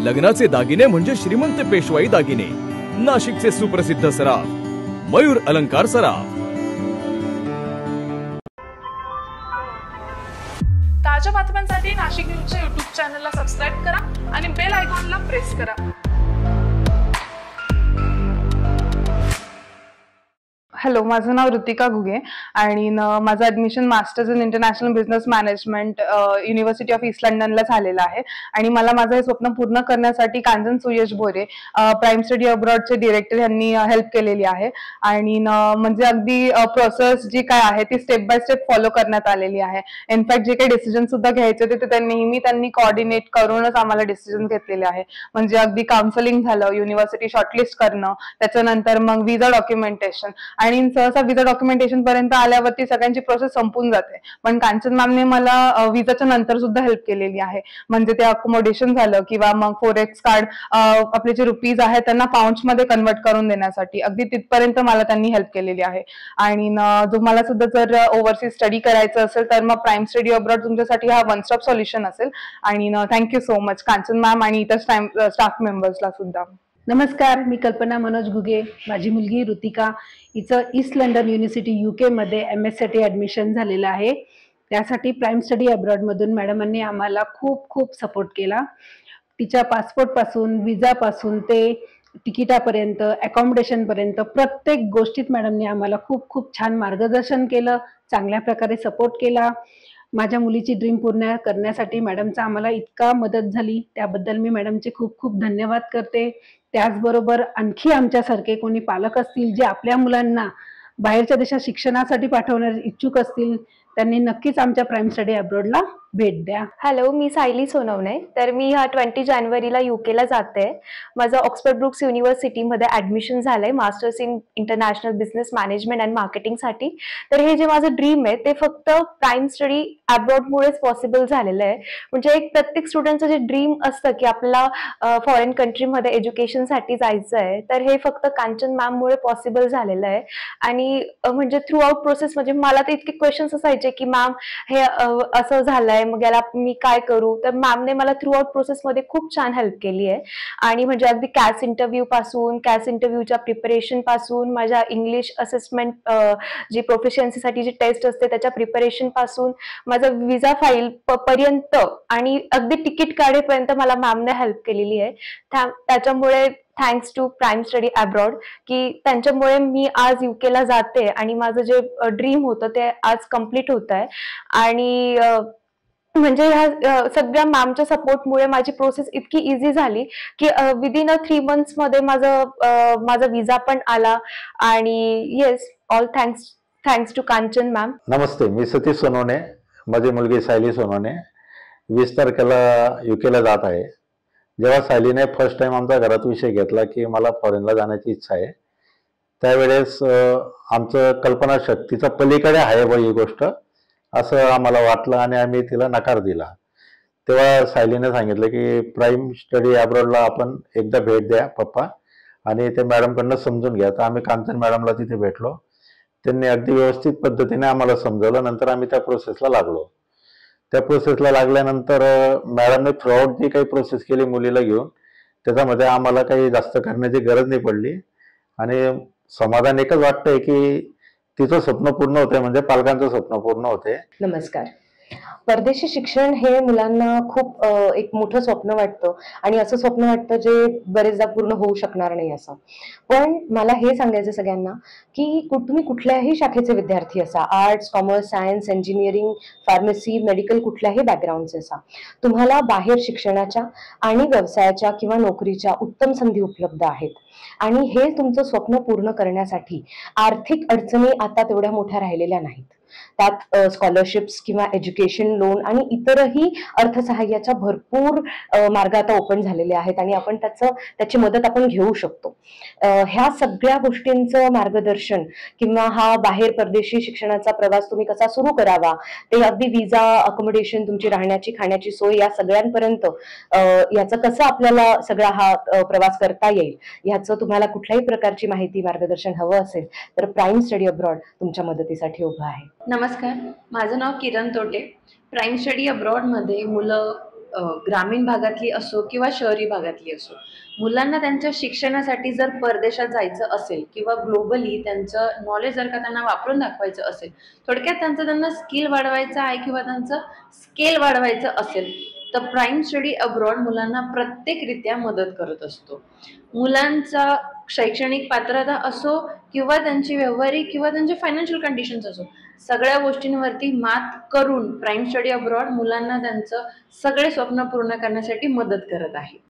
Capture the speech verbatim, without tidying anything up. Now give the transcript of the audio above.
लग्नाचे दागिने म्हणजे श्रीमंत पेशवाई दागिने, नाशिकचे सुप्रसिद्ध सराफ मयूर अलंकार सराफ। ताज्या बातम्यांसाठी नाशिक न्यूजच्या यूट्यूब चॅनलला सबस्क्राईब करा आणि बेल आयकॉनला प्रेस करा। हॅलो, माझं नाव ऋतिका घुगे आणि माझं admission masters in international business management university of East लंडनला झालेलं आहे आणि मला माझं हे स्वप्न पूर्ण करण्यासाठी कांचन सुयश भोरे, प्राईम स्टडी अब्रॉडचे डिरेक्टर, यांनी हेल्प केलेली आहे आणि म्हणजे अगदी प्रोसेस जी काय आहे ती स्टेप बाय स्टेप फॉलो करण्यात आलेली आहे। इनफॅक्ट जे काही डिसिजन सुद्धा घ्यायचे होते ते नेहमी त्यांनी कोऑर्डिनेट करूनच आम्हाला डिसिजन घेतलेले आहे। म्हणजे अगदी काउन्सिलिंग झालं, युनिव्हर्सिटी शॉर्टलिस्ट करणं, त्याच्यानंतर मग विजा डॉक्युमेंटेशन आणि सहसा विजा डॉक्युमेंटेशन पर्यंत आल्यावरती सगळ्यांची प्रोसेस संपून जाते, पण कांचन मॅमने मला विजाच्या नंतर सुद्धा हेल्प केलेली आहे। म्हणजे ते अकोमोडेशन झालं किंवा मग फोरेक्स कार्ड आपले जे रुपीज आहेत त्यांना पाउंड्स मध्ये कन्वर्ट करून देण्यासाठी अगदी तिथपर्यंत मला त्यांनी हेल्प केलेली आहे। आणि तुम्हाला सुद्धा जर ओव्हरसीज स्टडी करायचं असेल तर मग प्राईम स्टडी अब्रॉड तुमच्यासाठी हा वन स्टॉप सोल्युशन असेल। आणि thank you so much Kanchan ma'am आणि इतर स्टाफ मेंबर्सला सुद्धा। नमस्कार, मी कल्पना मनोज घुगे। माझी मुलगी ऋतिका हिचं ईस्ट लंडन युनिव्हर्सिटी यूके मध्ये एम एस साठी ॲडमिशन झालेलं आहे। त्यासाठी प्राईम स्टडी अब्रॉडमधून मॅडमांनी आम्हाला खूप खूप सपोर्ट केला। तिच्या पासपोर्टपासून विजापासून ते तिकिटापर्यंत अकॉमोडेशनपर्यंत प्रत्येक गोष्टीत मॅडमने आम्हाला खूप खूप छान मार्गदर्शन केलं, चांगल्या प्रकारे सपोर्ट केला। माझ्या मुलीची ड्रीम पूर्ण करण्यासाठी मॅडमचा आम्हाला इतका मदत झाली, त्याबद्दल मी मॅडमचे खूप खूप धन्यवाद करते। त्याचबरोबर आणखी आमच्यासारखे कोणी पालक असतील जे आपल्या मुलांना बाहेरच्या देशात शिक्षणासाठी पाठवण्यास इच्छुक असतील त्यांनी नक्कीच आमच्या प्राईम स्टडी अब्रॉडला भेट द्या। हॅलो, मी सायली सोनवणे। तर मी ह्या ट्वेंटी जानेवारीला युकेला जाते। माझं ऑक्सफर्ड ब्रुक्स युनिव्हर्सिटीमध्ये ॲडमिशन झालंय masters in international business management and मार्केटिंगसाठी। तर हे जे माझं ड्रीम आहे ते फक्त प्राईम स्टडी अब्रॉडमुळेच पॉसिबल झालेलं आहे। म्हणजे एक प्रत्येक स्टुडंटचं जे ड्रीम असतं की आपल्याला फॉरेन कंट्रीमध्ये एज्युकेशनसाठी जायचं आहे, तर हे फक्त कांचन मॅममुळे पॉसिबल झालेलं आहे। आणि म्हणजे थ्रू आउट प्रोसेस म्हणजे मला तर इतके क्वेश्चन्स असायचे की मॅम हे असं झालंय, मग याला मी काय करू, तर मॅमने मला थ्रू आउट प्रोसेसमध्ये खूप छान हेल्प केली आहे। आणि म्हणजे अगदी कॅस इंटरव्ह्यू पासून कॅस इंटरव्ह्यूच्या प्रिपरेशन पासून माझ्या इंग्लिश असेसमेंट जी प्रोफिशियन्सीसाठी जी टेस्ट असते त्याच्या प्रिपरेशन पासून माझं विजा फाईल पर्यंत आणि अगदी तिकीट काढेपर्यंत मला मॅमने हेल्प केलेली आहे। त्याच्यामुळे thanks to prime study abroad की त्यांच्यामुळे मी आज युकेला जाते आणि माझं जे ड्रीम होतं ते आज कम्प्लीट होत आहे। आणि म्हणजे ह्या सगळ्या मॅमच्या सपोर्टमुळे माझी प्रोसेस इतकी इझी झाली की विदिन अ थ्री मंथ्स मध्ये माझं माझा विजा पण आला। आणि yes, all thanks thanks to Kanchan ma'am. नमस्ते, मी सतीश सोनवणे, माझी मुलगी सायली सोनवणे वीस तारखेला युकेला जात आहे। जेव्हा सायलीने फर्स्ट टाइम आमचा घरात विषय घेतला की मला फॉरेनला जाण्याची इच्छा आहे, त्यावेळेस आमचं कल्पनाशक्तीचा पलीकडे आहे व ही गोष्ट असं आम्हाला वाटलं आणि आम्ही तिला नकार दिला। तेव्हा सायलीने सांगितलं की प्राईम स्टडी अब्रॉडला आपण एकदा भेट द्या पप्पा आणि ते मॅडमकडनं समजून घ्या। तर आम्ही कांचन मॅडमला तिथे भेटलो, त्यांनी अगदी व्यवस्थित पद्धतीने आम्हाला समजवलं। नंतर आम्ही त्या प्रोसेसला लागलो। त्या प्रोसेसला लागल्यानंतर मॅडमने थ्रूआउट जी काही प्रोसेस केली मुलीला घेऊन त्याच्यामध्ये आम्हाला काही जास्त करण्याची गरज नाही पडली आणि समाधान एकच वाटतंय की तिचं स्वप्न पूर्ण होते, म्हणजे पालकांचं स्वप्न पूर्ण होते। नमस्कार। परदेशी शिक्षण हे मुलांना खूप एक मोठं स्वप्न वाटतं आणि असं स्वप्न वाटतं जे बरेचदा पूर्ण होऊ शकणार नाही असं। पण मला हे सांगायचं सगळ्यांना की तुम्ही कुठल्याही शाखेचे विद्यार्थी असा, arts, commerce, science, engineering, pharmacy, medical, कुठल्याही बॅकग्राऊंडचे असा, तुम्हाला बाहेर शिक्षणाच्या आणि व्यवसायाच्या किंवा नोकरीच्या उत्तम संधी उपलब्ध आहेत। आणि हे तुमचं स्वप्न पूर्ण करण्यासाठी आर्थिक अडचणी आता तेवढ्या मोठ्या राहिलेल्या नाहीत। त्यात स्कॉलरशिप्स किंवा एज्युकेशन लोन आणि इतरही अर्थसहाय्याच्या भरपूर मार्ग आता ओपन झालेले आहेत आणि आपण त्याचं त्याची मदत आपण घेऊ शकतो। ह्या सगळ्या गोष्टींचं मार्गदर्शन किंवा हा बाहेर परदेशी शिक्षणाचा प्रवास तुम्ही कसा सुरू करावा, ते अगदी विजा, अकोमोडेशन, तुमची राहण्याची खाण्याची सोय या सगळ्यांपर्यंत याचं कसं आपल्याला सगळा हा प्रवास करता येईल ह्याचं तुम्हाला कुठल्याही प्रकारची माहिती, मार्गदर्शन हवं असेल तर प्राईम स्टडी अब्रॉड तुमच्या मदतीसाठी उभं आहे। नमस्कार, माझं नाव किरण तोटे। प्राईम स्टडी अब्रॉडमध्ये मुलं अ, ग्रामीण भागातली असो किंवा शहरी भागातली असो, मुलांना त्यांच्या शिक्षणासाठी जर परदेशात जायचं असेल किंवा ग्लोबली त्यांचं नॉलेज जर का त्यांना वापरून दाखवायचं असेल, थोडक्यात त्यांचं त्यांना स्किल वाढवायचं आहे किंवा त्यांचं स्केल वाढवायचं असेल, तर प्राईम स्टडी अब्रॉड मुलांना प्रत्येकरित्या मदत करत असतो. मुलांचा शैक्षणिक पात्रता असो किंवा त्यांची व्यावहारिक किंवा त्यांचे फायनान्शियल कंडिशन्स असो, सगळ्या गोष्टींवरती मात करून प्राईम स्टडी अब्रॉड मुलांना त्यांचं सगळे स्वप्न पूर्ण करण्यासाठी मदत करत आहे.